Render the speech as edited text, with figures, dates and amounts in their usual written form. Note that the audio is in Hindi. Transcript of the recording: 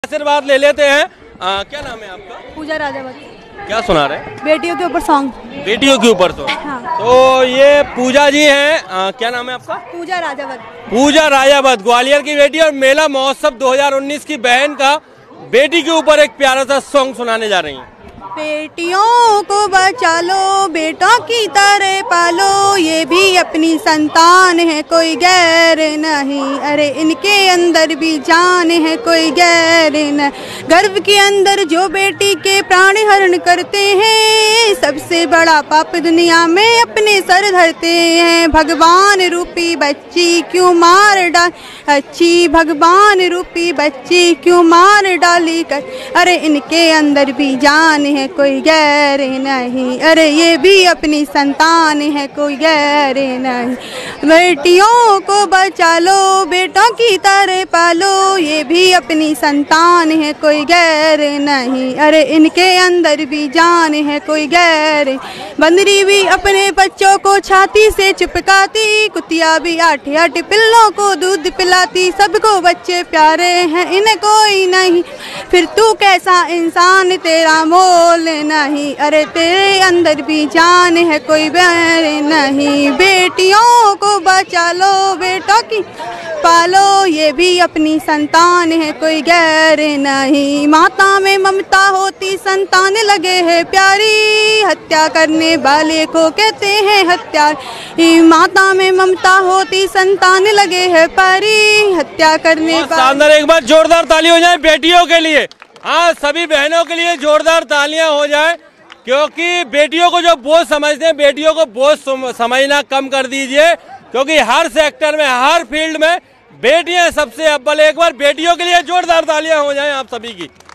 आशीर्वाद ले लेते हैं। क्या नाम है आपका? पूजा राजावत। क्या सुना रहे हैं? बेटियों के ऊपर सॉन्ग। बेटियों के ऊपर तो हाँ। तो ये पूजा जी हैं। क्या नाम है आपका? पूजा राजावत। पूजा राजावत ग्वालियर की बेटी और मेला महोत्सव 2019 की बहन का बेटी के ऊपर एक प्यारा सा सॉन्ग सुनाने जा रही हैं। बेटियों को बचा लो, बेटों की तरह पालो, ये भी अपनी संतान है, कोई गैर नहीं। अरे इनके अंदर भी जान है, कोई गैर नहीं। गर्भ के अंदर जो बेटी के प्राण हरण करते हैं, सबसे बड़ा पाप दुनिया में अपने सर धरते हैं। भगवान रूपी बच्ची क्यों मार डाल अच्छी, भगवान रूपी बच्ची क्यों मार डाली कर। अरे इनके अंदर भी जान है, कोई गैर नहीं। अरे ये भी अपनी संतान है, कोई गैर नहीं। बेटियों को बचा लो, बेटों की तरह पालो, ये भी अपनी संतान है, कोई गैर नहीं। अरे इनके अंदर भी जान है, कोई गैर। बंदरी भी अपने बच्चों को छाती से चिपकाती, कुतिया भी आठ आठ पिल्लों को दूध पिलाती। सबको बच्चे प्यारे हैं, इन्हें कोई नहीं। फिर तू कैसा इंसान, तेरा मोल नहीं। अरे तेरे अंदर भी जान है, कोई बैर नहीं। बेटियों को बचा लो, बेटों की पालो, ये भी अपनी संतान है, कोई गैर नहीं। माता में ममता होती, संतान लगे है प्यारी, हत्या करने वाले को कहते हैं हत्यार। माता में ममता होती, संतान लगे है प्यारी, हत्या करने वाले। एक बार जोरदार ताली हो जाए बेटियों के लिए। हाँ, सभी बहनों के लिए जोरदार तालियां हो जाए, क्योंकि बेटियों को जो बोझ समझते हैं, बेटियों को बोझ समझना कम कर दीजिए, क्योंकि हर सेक्टर में, हर फील्ड में बेटियां सबसे अव्वल। एक बार बेटियों के लिए जोरदार तालियां हो जाएं आप सभी की।